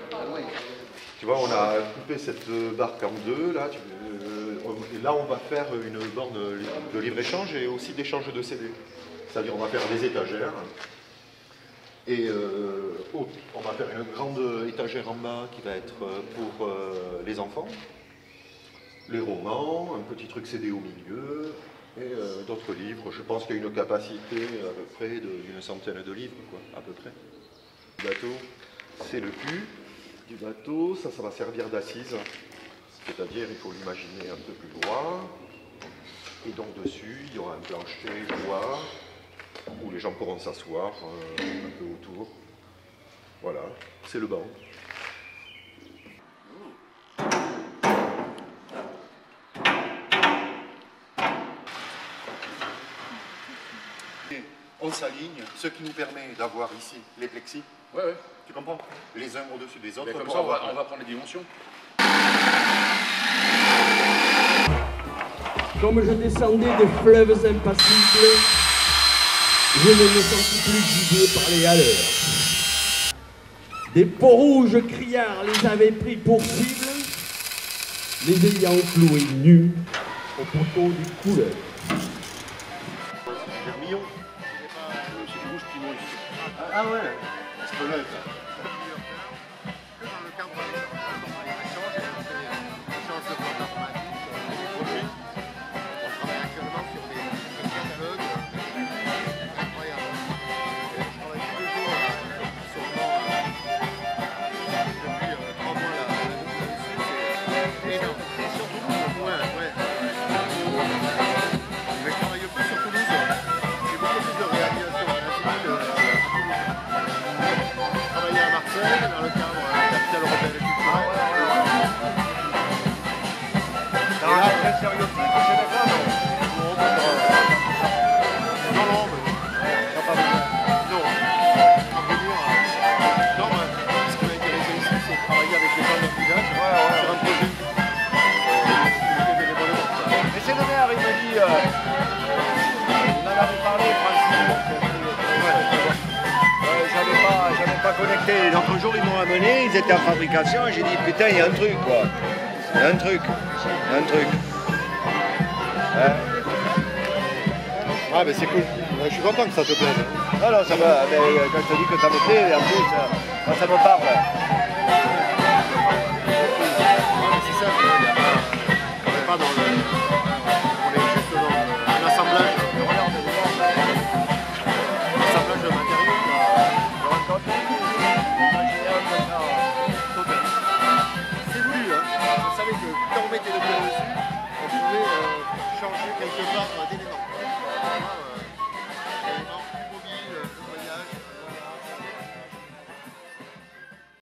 Tu vois, on a coupé cette barque en deux, là. Et là, on va faire une borne de libre-échange et aussi d'échange de CD. C'est-à-dire, on va faire des étagères. Et on va faire une grande étagère en bas qui va être pour les enfants, les romans, un petit truc CD au milieu, et d'autres livres. Je pense qu'il y a une capacité à peu près d'une centaine de livres, quoi, à peu près. Le bateau, c'est le cul du bateau, ça va servir d'assise, c'est-à-dire il faut l'imaginer un peu plus droit, et donc dessus il y aura un plancher bois où les gens pourront s'asseoir un peu autour. Voilà, c'est le banc. On s'aligne, ce qui nous permet d'avoir ici les plexis. Ouais, ouais. Tu comprends? Les uns au-dessus des autres. Mais comme ça, on va prendre les dimensions. Comme je descendais des fleuves impassibles, je ne me sentis plus guidé par les haleurs. Des peaux rouges criards les avaient pris pour cible, les ayant cloués nus au poteau du couleur. Vermillon. C'est le rouge qui mouille. Ah ouais, squelette. Dans le cadre de l'échange et l'échange de fonds informatiques, des projets, on travaille actuellement sur des catalogues incroyables. Je travaille tous les jours sur le banc depuis 3 mois là-dessus, c'est énorme. Et sur Toulouse, ouais. Mais je travaille plus sur Toulouse. J'ai beaucoup plus de réalisation à la ville. Travailler à Marseille dans le cadre de la capitale européenne et culturelle. Et là, très sérieux, c'est la fois, non? Non, mais pas besoin. Non. En venir, non, mais ce qui m'a intéressé ici, c'est de travailler avec les gens de village sur un projet. Mais c'est le maire, il m'a dit, il m'en avait parlé, Francis. J'avais pas connecté. Donc un jour ils m'ont amené, ils étaient en fabrication et j'ai dit putain il y a un truc quoi. Il y a un truc. Ah, mais c'est cool. Je suis content que ça te plaise. Alors ça va, mais quand je te dis que ça me plaît, en plus moi, ça me parle. Ouais, c'est ça. On n'est pas dans le. On est juste dans un assemblage. Assemblage de matériaux. C'est voulu, hein. Je savais que quand on mettait le pied dessus, on pouvait changer quelque part d'éléments.